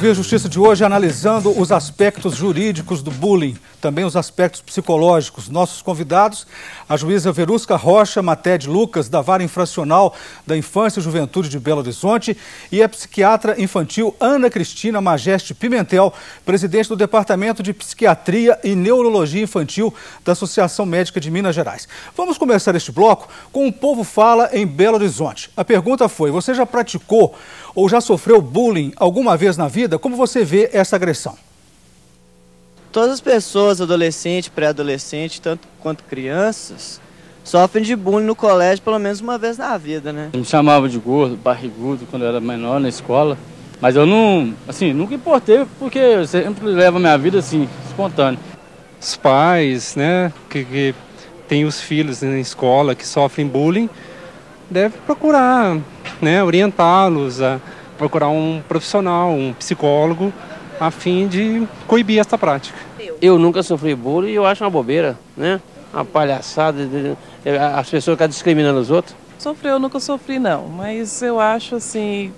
Ouvir a Justiça de hoje analisando os aspectos jurídicos do bullying, também os aspectos psicológicos. Nossos convidados, a juíza Verusca Rocha Mated Lucas, da Vara Infracional da Infância e Juventude de Belo Horizonte, e a psiquiatra infantil Ana Cristina Majeste Pimentel, presidente do Departamento de Psiquiatria e Neurologia Infantil da Associação Médica de Minas Gerais. Vamos começar este bloco com O Povo Fala em Belo Horizonte. A pergunta foi: você já praticou ou já sofreu bullying alguma vez na vida? Como você vê essa agressão? Todas as pessoas, adolescentes, pré-adolescentes, tanto quanto crianças, sofrem de bullying no colégio pelo menos uma vez na vida, né? Me chamava de gordo, barrigudo, quando eu era menor na escola. Mas eu não, assim, nunca importei, porque eu sempre levo a minha vida, assim, espontânea. Os pais, né, que têm os filhos na escola que sofrem bullying, devem procurar, né, orientá-los a procurar um profissional, um psicólogo, a fim de coibir essa prática. Eu nunca sofri bullying e eu acho uma bobeira, né? Uma palhaçada, as pessoas ficam discriminando os outros. Eu nunca sofri não, mas eu acho assim,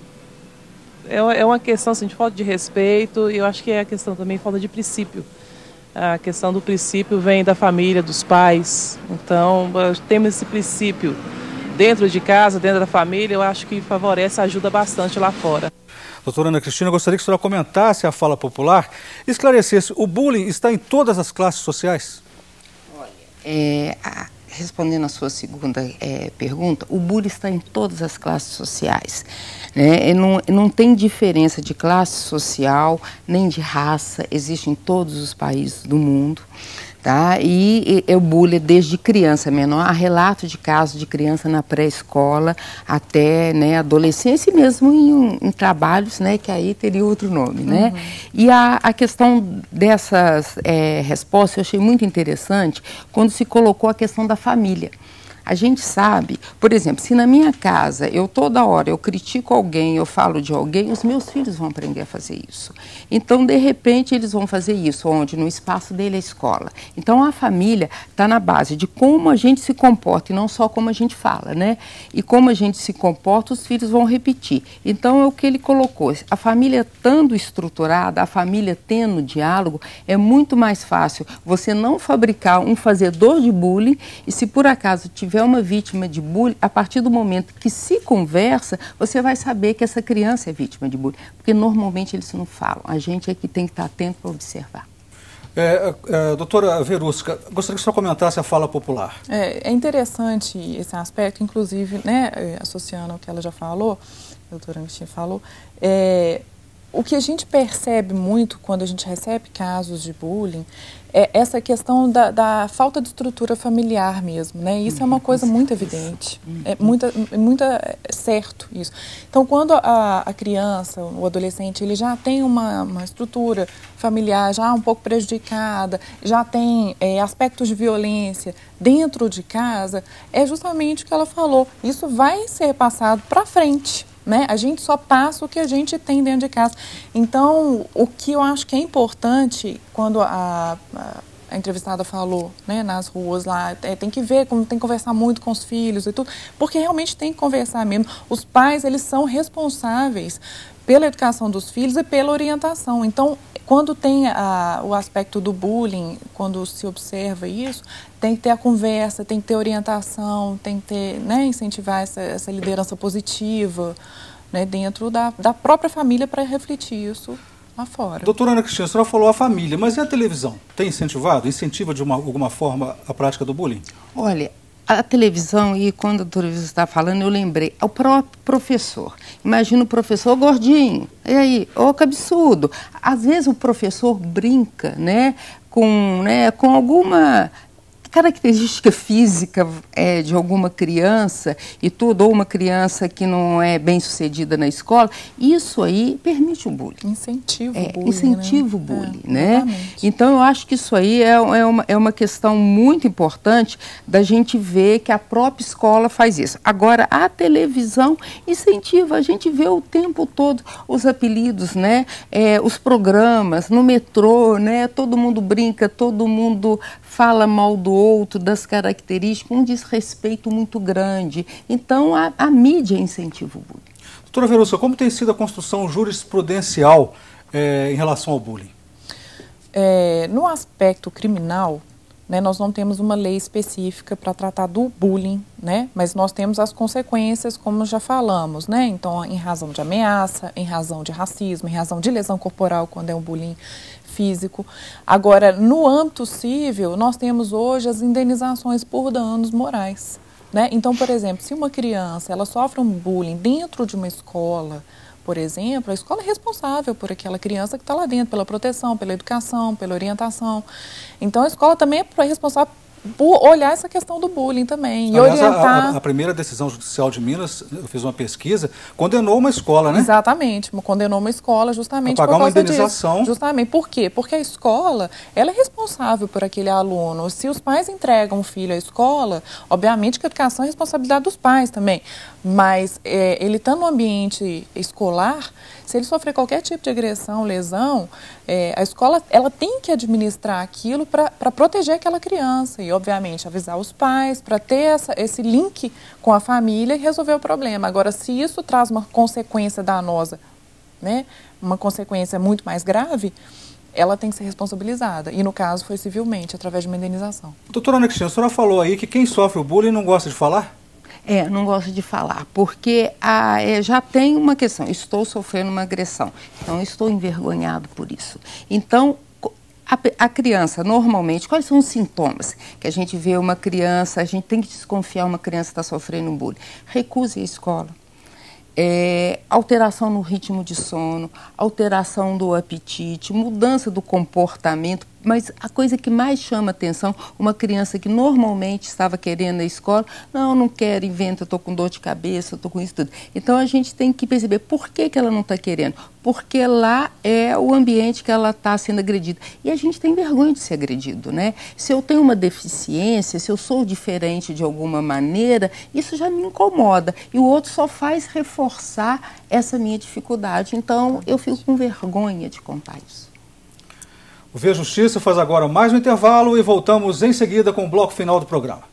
é uma questão assim, de falta de respeito, e eu acho que é a questão também de falta de princípio. A questão do princípio vem da família, dos pais, então temos esse princípio dentro de casa, dentro da família, eu acho que favorece, ajuda bastante lá fora. Doutora Ana Cristina, eu gostaria que a senhora comentasse a fala popular e esclarecesse: o bullying está em todas as classes sociais? Olha, respondendo a sua segunda pergunta, o bullying está em todas as classes sociais, né? Não tem diferença de classe social, nem de raça, existe em todos os países do mundo. Tá? E o bullying desde criança menor, há relatos de casos de criança na pré-escola até, né, adolescência, e mesmo em trabalhos, né, que aí teria outro nome, né? E a questão dessas respostas eu achei muito interessante quando se colocou a questão da família. A gente sabe, por exemplo, se na minha casa toda hora eu critico alguém, eu falo de alguém, os meus filhos vão aprender a fazer isso. Então, de repente, eles vão fazer isso, onde? No espaço dele, a escola. Então, a família está na base de como a gente se comporta e não só como a gente fala, né? E como a gente se comporta, os filhos vão repetir. Então, é o que ele colocou. A família estando estruturada, a família tendo diálogo, é muito mais fácil você não fabricar um fazedor de bullying, e se por acaso tiver uma vítima de bullying, a partir do momento que se conversa, você vai saber que essa criança é vítima de bullying, porque normalmente eles não falam. A gente é que tem que estar atento para observar. Doutora Verusca, gostaria que a senhora comentasse a fala popular. É interessante esse aspecto, inclusive, né, associando ao que ela já falou, a doutora Cristina falou, o que a gente percebe muito quando a gente recebe casos de bullying é essa questão da falta de estrutura familiar mesmo, né? Isso é uma coisa muito evidente, é muito certo isso. Então, quando a criança, o adolescente, ele já tem uma estrutura familiar já um pouco prejudicada, já tem aspectos de violência dentro de casa, é justamente o que ela falou, isso vai ser passado para frente. Né? A gente só passa o que a gente tem dentro de casa. Então, o que eu acho que é importante, quando a entrevistada falou, né, nas ruas lá, tem que ver, tem que conversar muito com os filhos e tudo, porque realmente tem que conversar mesmo. Os pais, eles são responsáveis pela educação dos filhos e pela orientação. Então, quando tem o aspecto do bullying, quando se observa isso, tem que ter a conversa, tem que ter orientação, tem que ter, né, incentivar essa liderança positiva, né, dentro da própria família para refletir isso lá fora. Doutora Ana Cristina, a senhora falou a família, mas e a televisão? Tem incentivado? Incentiva de alguma forma a prática do bullying? Olha, a televisão, e quando a doutora está falando, eu lembrei, o próprio professor. Imagina o professor gordinho, e aí, que absurdo. Às vezes o professor brinca, né, com alguma característica física de alguma criança e tudo, ou uma criança que não é bem sucedida na escola, isso aí permite o bullying. Incentiva o bullying. Incentiva o bullying, né? Então, eu acho que isso aí é uma questão muito importante da gente ver que a própria escola faz isso. Agora, a televisão incentiva, a gente vê o tempo todo os apelidos, né? Os programas, no metrô, né? Todo mundo brinca, todo mundo fala mal do outro, das características, um desrespeito muito grande. Então, a mídia incentiva o bullying. Doutora Verusca, como tem sido a construção jurisprudencial em relação ao bullying? No aspecto criminal, né, nós não temos uma lei específica para tratar do bullying, né, mas nós temos as consequências, como já falamos, né, então em razão de ameaça, em razão de racismo, em razão de lesão corporal, quando é um bullying físico. Agora, no âmbito civil, nós temos hoje as indenizações por danos morais, né, então, por exemplo, se uma criança ela sofre um bullying dentro de uma escola, por exemplo, a escola é responsável por aquela criança que está lá dentro, pela proteção, pela educação, pela orientação. Então, a escola também é responsável por olhar essa questão do bullying também. E aliás, orientar... a primeira decisão judicial de Minas, eu fiz uma pesquisa, condenou uma escola, né? Exatamente, condenou uma escola justamente por causa uma indenização. Disso. Justamente. Por quê? Porque a escola, ela é responsável por aquele aluno. Se os pais entregam o filho à escola, obviamente que a educação é responsabilidade dos pais também. Mas ele estando no ambiente escolar, se ele sofrer qualquer tipo de agressão, lesão, a escola ela tem que administrar aquilo para proteger aquela criança e, obviamente, avisar os pais para ter esse link com a família e resolver o problema. Agora, se isso traz uma consequência danosa, né, uma consequência muito mais grave, ela tem que ser responsabilizada. E, no caso, foi civilmente, através de uma indenização. Doutora Ana Cristina, a senhora falou aí que quem sofre o bullying não gosta de falar? Não gosto de falar, porque já tem uma questão, estou sofrendo uma agressão, então estou envergonhado por isso. Então, a criança, normalmente, quais são os sintomas que a gente vê uma criança, a gente tem que desconfiar uma criança está sofrendo um bullying? Recuse a escola. Alteração no ritmo de sono, alteração do apetite, mudança do comportamento, mas a coisa que mais chama atenção, uma criança que normalmente estava querendo a escola, não quero, inventa, eu estou com dor de cabeça, eu estou com isso tudo. Então a gente tem que perceber por que ela não está querendo, porque lá é o ambiente que ela está sendo agredida. E a gente tem vergonha de ser agredido, né? Se eu tenho uma deficiência, se eu sou diferente de alguma maneira, isso já me incomoda. E o outro só faz reforçar essa minha dificuldade. Então eu fico com vergonha de contar isso. O Vê Justiça faz agora mais um intervalo e voltamos em seguida com o bloco final do programa.